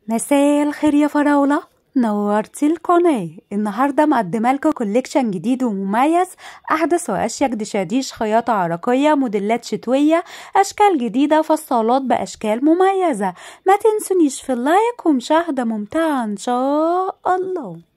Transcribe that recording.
مساء الخير يا فراولة، نورتي القناة. النهاردة مقدمة لكم كوليكشن جديد ومميز، أحدث وأشيك دشاديش خياطة عرقية، موديلات شتوية، أشكال جديدة، فصالات بأشكال مميزة. ما تنسونيش في اللايك ومشاهدة ممتعة إن شاء الله.